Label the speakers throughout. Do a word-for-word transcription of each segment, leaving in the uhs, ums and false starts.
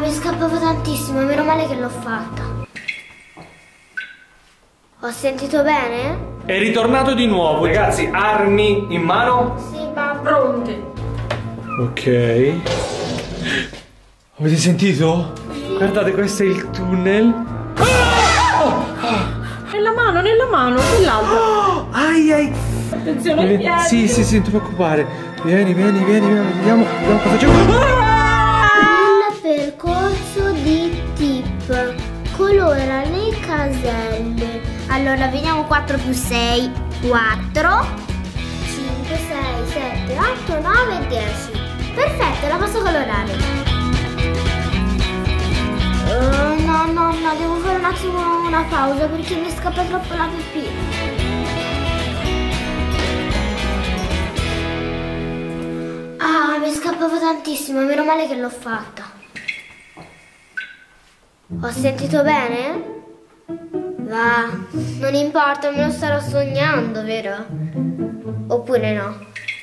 Speaker 1: mi scappavo tantissimo, meno male che l'ho fatta. Ho sentito bene?
Speaker 2: È ritornato di nuovo. Ragazzi, armi in mano?
Speaker 1: Sì, ma
Speaker 3: Pronte.
Speaker 2: Ok. Avete sentito? Sì. Guardate, questo è il tunnel. Ah! Oh!
Speaker 3: Nella mano, nella mano, quell'altra.
Speaker 2: Oh! Ai ai!
Speaker 3: Attenzione ai piedi.
Speaker 2: Sì, sì, sì, non ti preoccupare. Vieni, vieni, vieni, vieni. Vediamo, vediamo cosa c'è. Ah!
Speaker 1: Il percorso di tip colora le caselle. Allora, vediamo quattro più sei. quattro, cinque, sei, sette, otto, nove, dieci. Perfetto, la posso colorare. Uh, no, no, no, devo fare un attimo una pausa perché mi scappa troppo la pipì. Ah, mi scappavo tantissimo, meno male che l'ho fatta. Ho sentito bene? Va, non importa, me lo starò sognando, vero? Oppure no?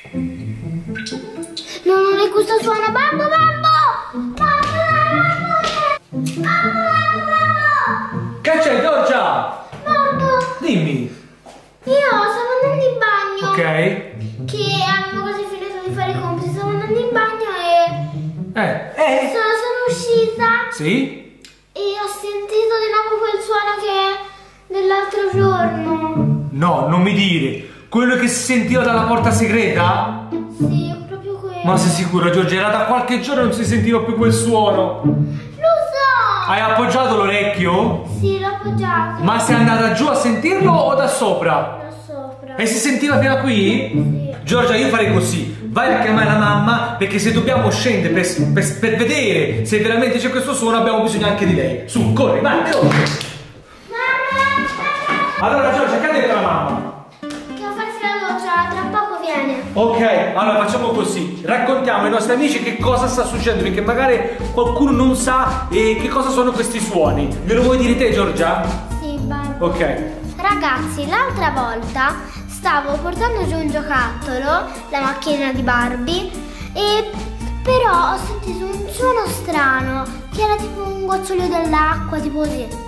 Speaker 1: No, non è questo suono, babbo, babbo! Babbo, babbo! Babbo!
Speaker 2: Che c'è, Giorgia?
Speaker 1: Babbo!
Speaker 2: Dimmi.
Speaker 1: Io stavo andando in bagno.
Speaker 2: Ok.
Speaker 1: Che avevo quasi finito di fare i compiti, stavo andando in bagno e...
Speaker 2: Eh, eh.
Speaker 1: Sono, sono uscita.
Speaker 2: Sì?
Speaker 1: E ho sentito di nuovo quel suono che... dell'altro giorno.
Speaker 2: No, non mi dire. Quello che si sentiva dalla porta segreta?
Speaker 1: Sì, proprio quello.
Speaker 2: Ma sei sicuro, Giorgia? Era da qualche giorno non si sentiva più quel suono.
Speaker 1: Lo so!
Speaker 2: Hai appoggiato l'orecchio?
Speaker 1: Sì, l'ho appoggiato.
Speaker 2: Ma sei andata giù a sentirlo o da sopra?
Speaker 1: Da sopra.
Speaker 2: E si sentiva fino a qui?
Speaker 1: Sì.
Speaker 2: Giorgia, io farei così. Vai a chiamare la mamma, perché se dobbiamo scendere per, per, per vedere se veramente c'è questo suono abbiamo bisogno anche di lei. Su, corri, vai, veloce. Allora Giorgia, che ha detto la mamma?
Speaker 1: Che a farsi la doccia, tra poco viene.
Speaker 2: Ok, allora facciamo così. Raccontiamo ai nostri amici che cosa sta succedendo, perché magari qualcuno non sa eh, che cosa sono questi suoni. Glielo vuoi dire te, Giorgia?
Speaker 1: Sì, babbo.
Speaker 2: Ok.
Speaker 1: Ragazzi, l'altra volta stavo portando giù un giocattolo, la macchina di Barbie, e però ho sentito un suono strano, che era tipo un gocciolio dell'acqua, tipo così.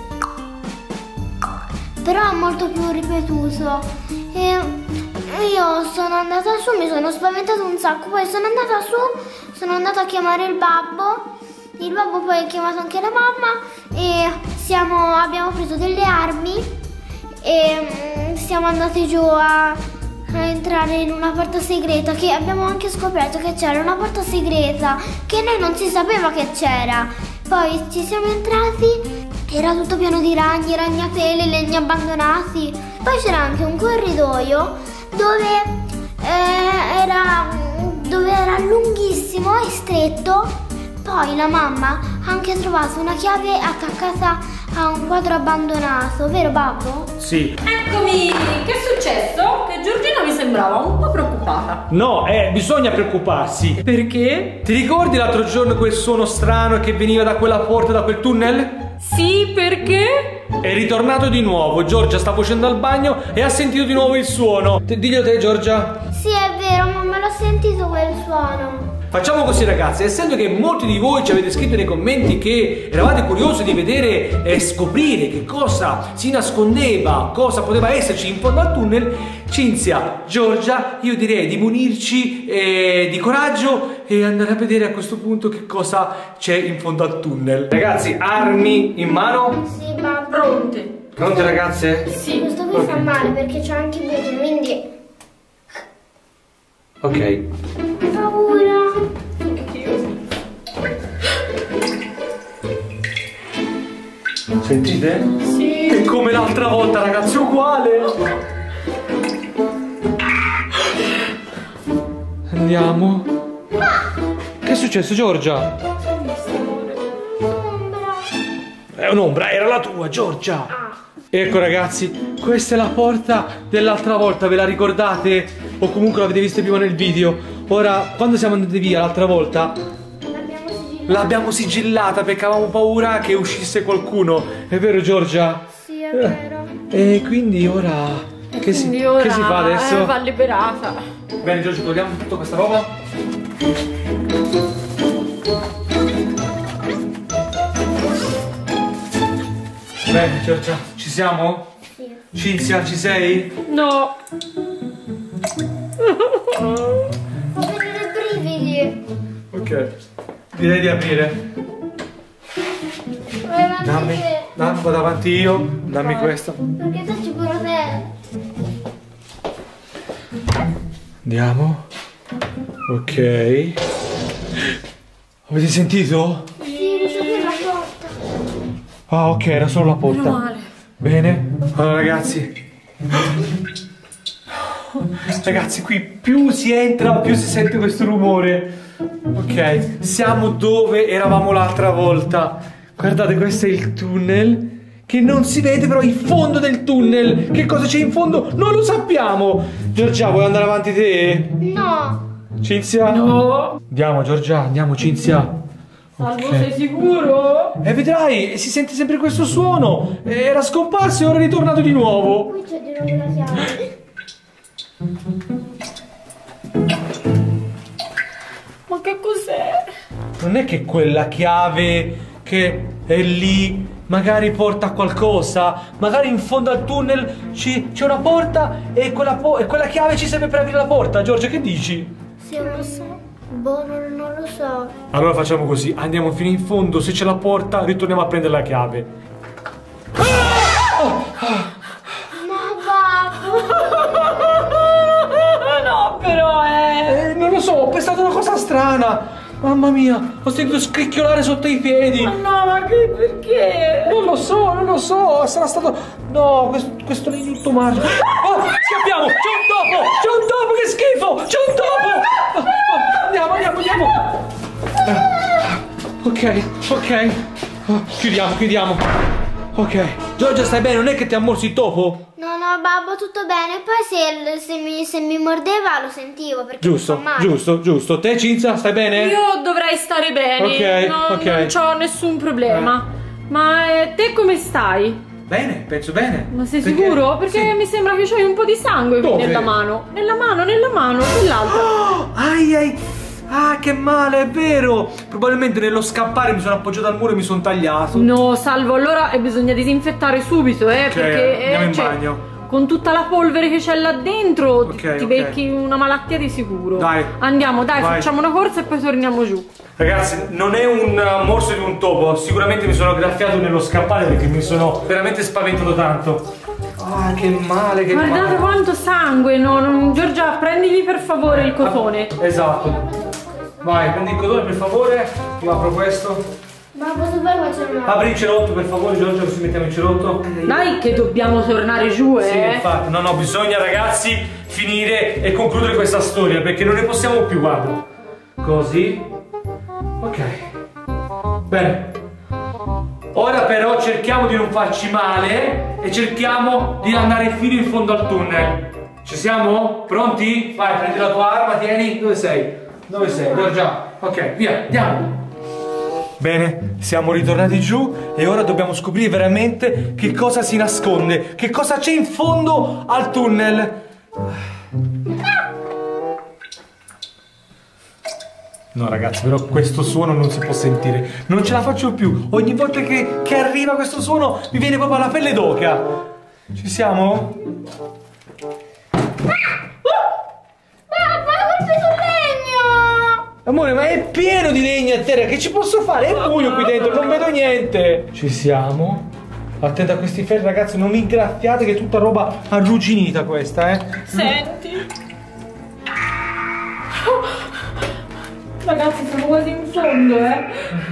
Speaker 1: Però molto più ripetuto. E io sono andata su, mi sono spaventato un sacco, poi sono andata su, sono andata a chiamare il babbo, il babbo poi ha chiamato anche la mamma e siamo, abbiamo preso delle armi e mm, siamo andati giù a, a entrare in una porta segreta, che abbiamo anche scoperto che c'era una porta segreta che noi non si sapeva che c'era. Poi ci siamo entrati, era tutto pieno di ragni, ragnatele, legni abbandonati. Poi c'era anche un corridoio dove, eh, era, dove era lunghissimo e stretto. Poi la mamma ha anche trovato una chiave attaccata a un quadro abbandonato, vero babbo?
Speaker 2: Sì.
Speaker 3: Eccomi! Che è successo? Che Giorgina mi sembrava un po' preoccupata.
Speaker 2: No, eh, bisogna preoccuparsi.
Speaker 3: Perché?
Speaker 2: Ti ricordi l'altro giorno quel suono strano che veniva da quella porta, da quel tunnel?
Speaker 3: Sì, perché?
Speaker 2: È ritornato di nuovo. Giorgia sta facendo al bagno e ha sentito di nuovo il suono. Diglielo te, Giorgia.
Speaker 1: Sì, è vero, mamma, l'ho sentito quel suono.
Speaker 2: Facciamo così, ragazzi, essendo che molti di voi ci avete scritto nei commenti che eravate curiosi di vedere e scoprire che cosa si nascondeva, cosa poteva esserci in fondo al tunnel, Cinzia, Giorgia, io direi di munirci eh, di coraggio e andare a vedere a questo punto che cosa c'è in fondo al tunnel. Ragazzi, armi in mano?
Speaker 1: Sì, babbo.
Speaker 3: Pronte?
Speaker 2: Pronte, ragazze?
Speaker 3: Sì.
Speaker 1: Questo qui fa male perché c'ho anche i buchi, quindi...
Speaker 2: Ok.
Speaker 1: Ho paura.
Speaker 2: Sentite?
Speaker 3: Sì.
Speaker 2: È come l'altra volta, ragazzi, uguale. Andiamo. Che è successo, Giorgia?
Speaker 1: Ombra.
Speaker 2: È un'ombra, era la tua, Giorgia. Ecco, ragazzi, questa è la porta dell'altra volta, ve la ricordate? O comunque l'avete vista prima nel video. Ora, quando siamo andati via l'altra volta,
Speaker 1: L'abbiamo sigillata.
Speaker 2: l'abbiamo sigillata perché avevamo paura che uscisse qualcuno. È vero, Giorgia?
Speaker 1: Sì, è vero.
Speaker 2: E quindi ora... Che si,
Speaker 3: Quindi ora
Speaker 2: che si fa adesso?
Speaker 3: eh, va liberata.
Speaker 2: Bene, Giorgia, togliamo tutta questa roba. Bene, Giorgia, ci siamo?
Speaker 1: Sì.
Speaker 2: Cinzia, ci sei?
Speaker 3: No.
Speaker 1: Ho venire brividi.
Speaker 2: Ok. Direi di aprire. Dammi, dammi, vado avanti io. Dammi questo.
Speaker 1: Perché te ci pure te.
Speaker 2: Andiamo. Ok. Avete sentito?
Speaker 1: Sì, risapri la porta.
Speaker 2: Ah, ok, era solo la porta.
Speaker 3: Meno male.
Speaker 2: Bene. Allora, ragazzi. Ragazzi, qui più si entra, più si sente questo rumore. Ok, siamo dove eravamo l'altra volta. Guardate, questo è il tunnel. Che non si vede, però il fondo del tunnel. Che cosa c'è in fondo? Non lo sappiamo. Giorgia, vuoi andare avanti te?
Speaker 1: No.
Speaker 2: Cinzia?
Speaker 3: No.
Speaker 2: Andiamo, Giorgia, andiamo, Cinzia.
Speaker 3: Salvo,
Speaker 2: Ok.
Speaker 3: sei sicuro?
Speaker 2: E vedrai, si sente sempre questo suono. Era scomparso e ora è ritornato di nuovo.
Speaker 1: Qui c'è di nuovo la chiave.
Speaker 3: Ma che cos'è?
Speaker 2: Non è che quella chiave che è lì magari porta a qualcosa. Magari in fondo al tunnel ci- c'è una porta e quella, po- e quella chiave ci serve per aprire la porta. Giorgia, che dici?
Speaker 1: Sì, non lo so. Boh, non, non lo so.
Speaker 2: Allora facciamo così, andiamo fino in fondo, se c'è la porta ritorniamo a prendere la chiave.
Speaker 1: Ma babbo.
Speaker 3: No, però è...
Speaker 2: Eh, non lo so, ho pensato una cosa strana. Mamma mia, ho sentito scricchiolare sotto i piedi.
Speaker 3: Ma no, ma che perché?
Speaker 2: Non lo so, non lo so, sarà stato... No, questo, questo è tutto male. Oh, scappiamo, c'è un topo, c'è un topo, che schifo, c'è un topo. Oh, oh, andiamo, andiamo, andiamo. Eh, ok, ok. Oh, chiudiamo, chiudiamo. Ok. Giorgia, stai bene? Non è che ti ha morso il topo?
Speaker 1: No, no, babbo, tutto bene. Poi se, se, mi, se mi mordeva lo sentivo perché
Speaker 2: Giusto,
Speaker 1: mi fa male.
Speaker 2: giusto, giusto. Te, Cinzia, stai bene?
Speaker 3: Io dovrei stare bene.
Speaker 2: Ok,
Speaker 3: no,
Speaker 2: ok.
Speaker 3: Non c'ho nessun problema. Ma eh, te come stai?
Speaker 2: Bene, penso bene.
Speaker 3: Ma sei sicuro? Perché
Speaker 2: sì.
Speaker 3: mi sembra che c'hai un po' di sangue qui
Speaker 2: Dove?
Speaker 3: nella mano. Nella mano, nella mano, quell'altra.
Speaker 2: Oh, ai ai. Ah, che male, è vero. Probabilmente nello scappare mi sono appoggiato al muro e mi sono tagliato.
Speaker 3: No, Salvo, allora eh, bisogna disinfettare subito, eh,
Speaker 2: Ok,
Speaker 3: perché eh,
Speaker 2: andiamo in
Speaker 3: cioè,
Speaker 2: bagno.
Speaker 3: con tutta la polvere che c'è là dentro ti-
Speaker 2: Ok,
Speaker 3: ti
Speaker 2: ok.
Speaker 3: becchi una malattia di sicuro.
Speaker 2: Dai.
Speaker 3: Andiamo, dai,
Speaker 2: Vai.
Speaker 3: facciamo una corsa e poi torniamo giù.
Speaker 2: Ragazzi, non è un uh, morso di un topo. Sicuramente mi sono graffiato nello scappare perché mi sono veramente spaventato tanto. Ah, che male, che
Speaker 3: Guardate
Speaker 2: male.
Speaker 3: quanto sangue, no, non- Giorgia, prendili per favore il cotone.
Speaker 2: Ah, esatto. Vai, prendi il cotone per favore. Io apro questo.
Speaker 1: Ma posso fare faccio una...
Speaker 2: Apri il cerotto per favore, Giorgio, così mettiamo il cerotto.
Speaker 3: Dai che dobbiamo tornare giù,
Speaker 2: Sì,
Speaker 3: eh.
Speaker 2: infatti, no, no, bisogna ragazzi finire e concludere questa storia perché non ne possiamo più, guarda. Così. Ok. Bene. Ora però cerchiamo di non farci male e cerchiamo di andare fino in fondo al tunnel. Ci siamo? Pronti? Vai, prendi la tua arma, tieni. Dove sei? Dove sei? Giorgia. Ok, via, andiamo. Bene, siamo ritornati giù e ora dobbiamo scoprire veramente che cosa si nasconde, che cosa c'è in fondo al tunnel. No ragazzi, però questo suono non si può sentire, non ce la faccio più. Ogni volta che, che arriva questo suono mi viene proprio la pelle d'oca. Ci siamo? Amore, ma è pieno di legno a terra, che ci posso fare? È buio qui dentro, non vedo niente. Ci siamo? Attenta a questi ferri, ragazzi, non vi ingraffiate che è tutta roba arrugginita questa, eh.
Speaker 3: Senti. Ragazzi, siamo quasi in fondo, eh.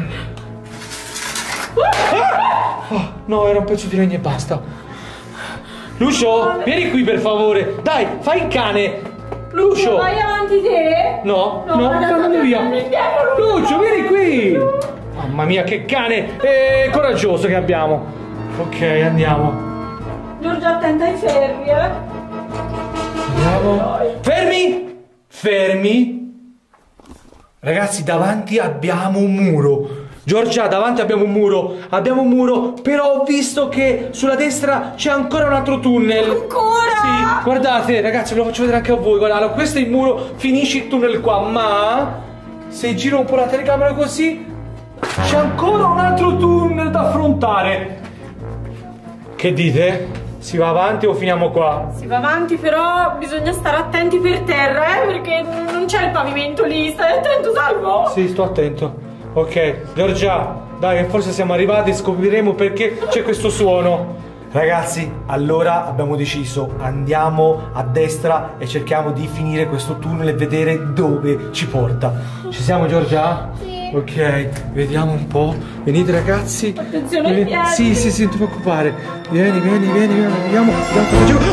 Speaker 2: Oh, no, era un pezzo di legno e basta. Lucio, vieni qui per favore. Dai, fai il cane. Lucio.
Speaker 3: Vai avanti te?
Speaker 2: No, no,
Speaker 3: No,
Speaker 2: no,
Speaker 3: guarda,
Speaker 2: non via.
Speaker 3: guarda, guarda, guarda.
Speaker 2: Lucio, vieni qui. Mamma mia, che cane eh, coraggioso che abbiamo. Ok, andiamo.
Speaker 3: Giorgia, attenta ai ferri, eh.
Speaker 2: Andiamo. Fermi! Fermi! Ragazzi, davanti abbiamo un muro. Giorgia, davanti abbiamo un muro. Abbiamo un muro, però ho visto che sulla destra c'è ancora un altro tunnel.
Speaker 3: Ancora?
Speaker 2: Sì, guardate, ragazzi, ve lo faccio vedere anche a voi. Guardate, questo è il muro, finisce il tunnel qua, ma se giro un po' la telecamera così c'è ancora un altro tunnel da affrontare. Che dite? Si va avanti o finiamo qua?
Speaker 3: Si va avanti, però bisogna stare attenti per terra, eh, perché non c'è il pavimento lì. Stai attento, Salvo?
Speaker 2: Sì, sto attento. Ok, Giorgia, dai, forse siamo arrivati e scopriremo perché c'è questo suono. Ragazzi, allora abbiamo deciso, andiamo a destra e cerchiamo di finire questo tunnel e vedere dove ci porta. Ci siamo, Giorgia?
Speaker 1: Sì.
Speaker 2: Ok, vediamo un po'. Venite, ragazzi.
Speaker 3: Attenzione ai
Speaker 2: Vieni-
Speaker 3: piedi.
Speaker 2: Sì, sì, sì, non ti preoccupare. Vieni, vieni, vieni, vieni. Vediamo, vediamo cosa giù.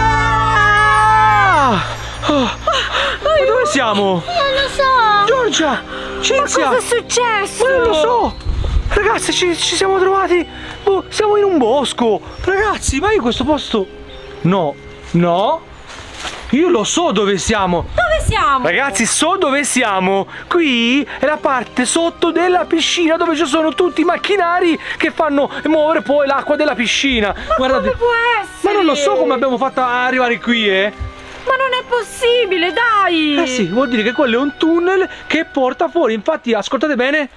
Speaker 2: Ah! Ah! Ma dove siamo?
Speaker 1: Non lo so.
Speaker 2: Giorgia! Cinzia!
Speaker 1: Cosa è successo?
Speaker 2: Ma non lo so! Ragazzi, ci, ci siamo trovati. Boh, siamo in un bosco. Ragazzi, ma io questo posto. No, no. Io lo so dove siamo.
Speaker 3: Dove siamo?
Speaker 2: Ragazzi, so dove siamo. Qui è la parte sotto della piscina dove ci sono tutti i macchinari che fanno muovere poi l'acqua della piscina.
Speaker 3: Ma
Speaker 2: Guardate.
Speaker 3: come può essere?
Speaker 2: Ma non lo so come abbiamo fatto a arrivare qui, eh.
Speaker 3: Ma non è possibile, dai!
Speaker 2: Eh sì, vuol dire che quello è un tunnel che porta fuori. Infatti, ascoltate bene.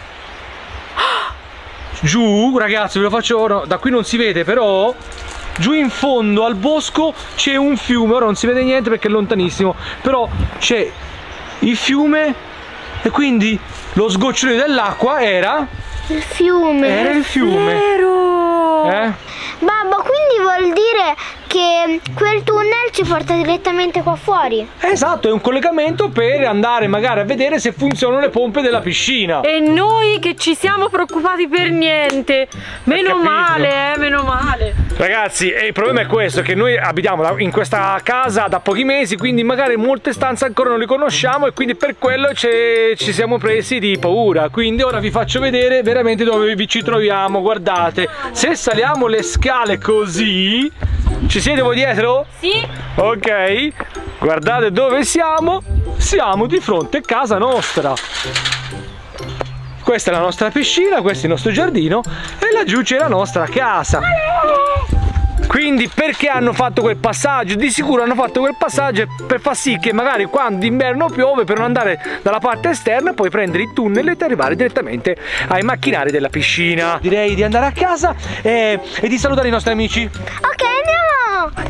Speaker 2: Giù, ragazzi, ve lo faccio ora. Da qui non si vede, però giù in fondo al bosco c'è un fiume. Ora non si vede niente perché è lontanissimo, però c'è il fiume e quindi lo sgocciolio dell'acqua era
Speaker 1: Il fiume.
Speaker 2: era il fiume.
Speaker 3: Vero!
Speaker 2: Eh?
Speaker 1: Babbo, quindi vuol dire che quel tunnel ci porta direttamente qua fuori?
Speaker 2: Esatto, è un collegamento per andare magari a vedere se funzionano le pompe della piscina.
Speaker 3: E noi che ci siamo preoccupati per niente. Meno
Speaker 2: capito.
Speaker 3: male, eh, meno male.
Speaker 2: Ragazzi, eh, il problema è questo, che noi abitiamo da- in questa casa da pochi mesi, quindi magari molte stanze ancora non le conosciamo e quindi per quello ce- ci siamo presi di paura. Quindi ora vi faccio vedere veramente dove vi ci troviamo. Guardate, se saliamo le scale così, ci siete voi dietro?
Speaker 3: Sì?
Speaker 2: Ok, guardate dove siamo. Siamo di fronte a casa nostra. Questa è la nostra piscina, questo è il nostro giardino e laggiù c'è la nostra casa. Quindi perché hanno fatto quel passaggio? Di sicuro hanno fatto quel passaggio per far sì che magari quando d'inverno piove, per non andare dalla parte esterna, puoi prendere il tunnel e arrivare direttamente ai macchinari della piscina. Direi di andare a casa e, e di salutare i nostri amici.
Speaker 1: Ok, andiamo!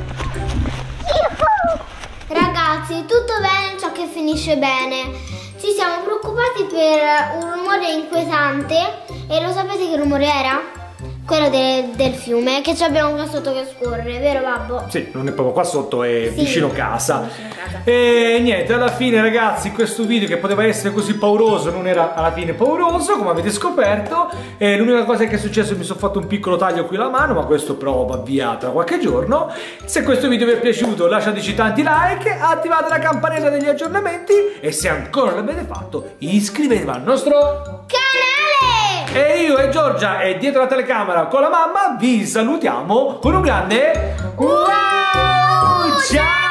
Speaker 1: Ragazzi, tutto bene ciò che finisce bene. Ci siamo preoccupati per un rumore inquietante e lo sapete che rumore era? Quello de- del fiume che ci abbiamo qua sotto che scorre, vero babbo?
Speaker 2: Sì, non è proprio qua sotto, è
Speaker 1: Sì,
Speaker 2: vicino casa.
Speaker 1: vicino casa.
Speaker 2: E niente, alla fine ragazzi, questo video che poteva essere così pauroso non era alla fine pauroso, come avete scoperto. E l'unica cosa che è successo è che mi sono fatto un piccolo taglio qui alla mano, ma questo però va via tra qualche giorno. Se questo video vi è piaciuto lasciateci tanti like, attivate la campanella degli aggiornamenti e se ancora non l'avete fatto iscrivetevi al nostro
Speaker 1: Canale!
Speaker 2: E io e Giorgia e dietro la telecamera con la mamma vi salutiamo con un grande wow! Ciao!